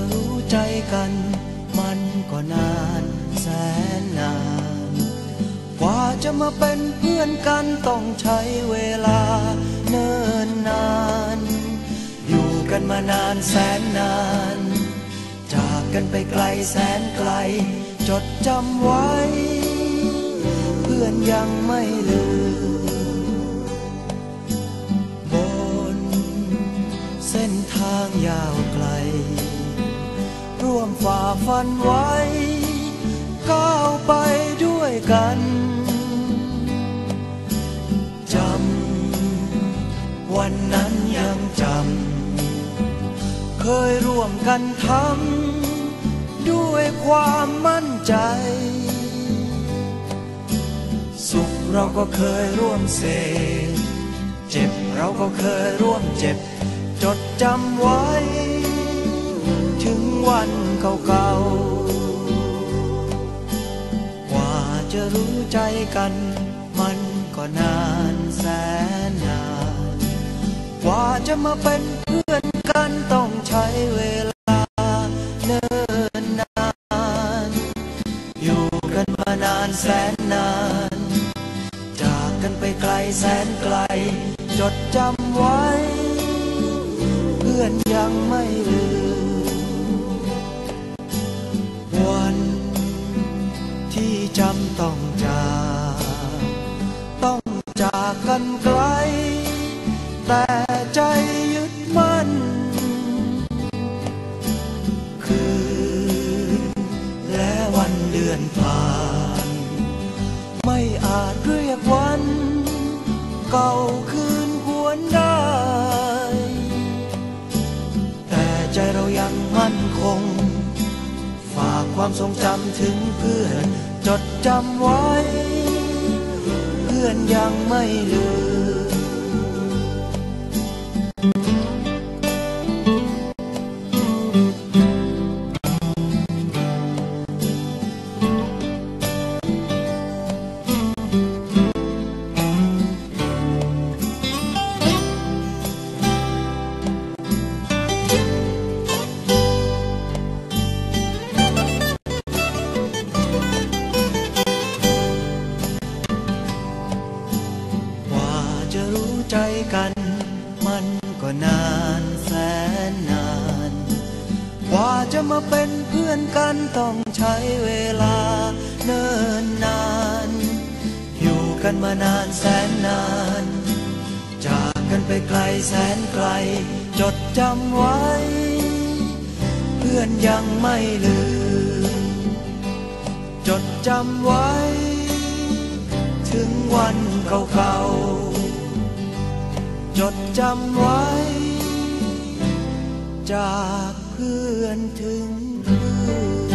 รู้ใจกันมันก็นานแสนนานกว่าจะมาเป็นเพื่อนกันต้องใช้เวลาเนิ่นนานอยู่กันมานานแสนนานจากกันไปไกลแสนไกลจดจำไว้เพื่อนยังไม่ลืมบนเส้นทางยาวไกลร่วมฝ่าฟันไว้ก้าวไปด้วยกันจำวันนั้นยังจำเคยร่วมกันทำด้วยความมั่นใจสุขเราก็เคยร่วมเสพเจ็บเราก็เคยร่วมเจ็บจดจำไว้ถึงวันเก่าๆกว่าจะรู้ใจกันมันก็นานแสนนานกว่าจะมาเป็นเพื่อนกันต้องใช้เวลาเนิ่นนานอยู่กันมานานแสนนานจากกันไปไกลแสนไกลจดจำไว้เพื่อนยังไม่ลืมวันที่จำต้องจากกันไกลแต่ใจยึดมั่นคืนและวันเดือนผ่านไม่อาจเรียกวันเก่าคืนหวนได้แต่ใจเรายังมั่นคงฝากความทรงจำถึงเพื่อนจดจำไว้เพื่อนยังไม่ลืมใจกันมันก็นานแสนนานกว่าจะมาเป็นเพื่อนกันต้องใช้เวลาเนิ่นนานอยู่กันมานานแสนนานจากกันไปไกลแสนไกลจดจำไว้เพื่อนยังไม่ลืมจดจำไว้ถึงวันเก่าๆจดจำไว้จากเพื่อนถึงเพื่อน